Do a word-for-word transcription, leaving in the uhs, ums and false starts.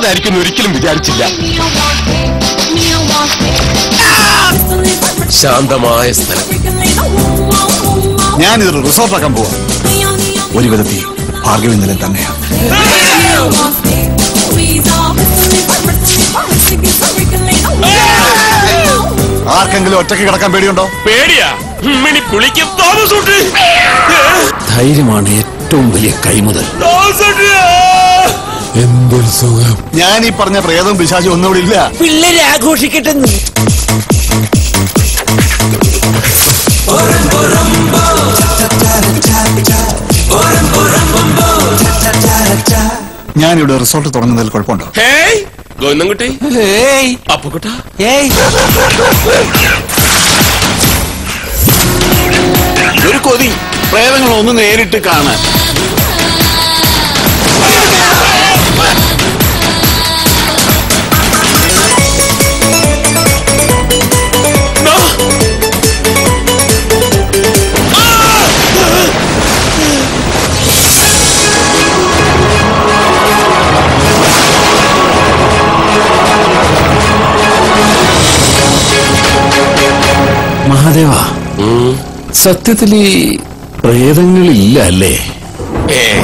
ഇങ്ങനെയായിരിക്കും ഒരിക്കലും വിചാരിച്ചില്ല. ശാന്തമായ സ്ഥലം. ഞാനിതൊരു റിസോർട്ടാക്കാൻ പോവാ. ഒരു വിധത്തിൽ ഭാർഗവി നിലം തന്നെയാണ്. ആർക്കെങ്കിലും ഒറ്റയ്ക്ക് കിടക്കാൻ പേടിയുണ്ടോ? പേടിയാ. ധൈര്യമാണ് ഏറ്റവും വലിയ കൈമുതൽ. എന്തൊരു സുഖം. ഞാൻ ഈ പറഞ്ഞ പ്രേതവും പിശാചും ഒന്നും ഇവിടെ ഇല്ല. പിള്ളേരെ ആഘോഷിക്കട്ടെ. ഞാനിവിടെ റിസോർട്ട് തുടങ്ങുന്നതിൽ കുഴപ്പമുണ്ടോ? ഒരു കൊതി പ്രേതങ്ങളൊന്ന് നേരിട്ട് കാണാൻ. മഹാദേവ, സത്യത്തിൽ ഈ പ്രേതങ്ങളില്ല അല്ലേ? ഏ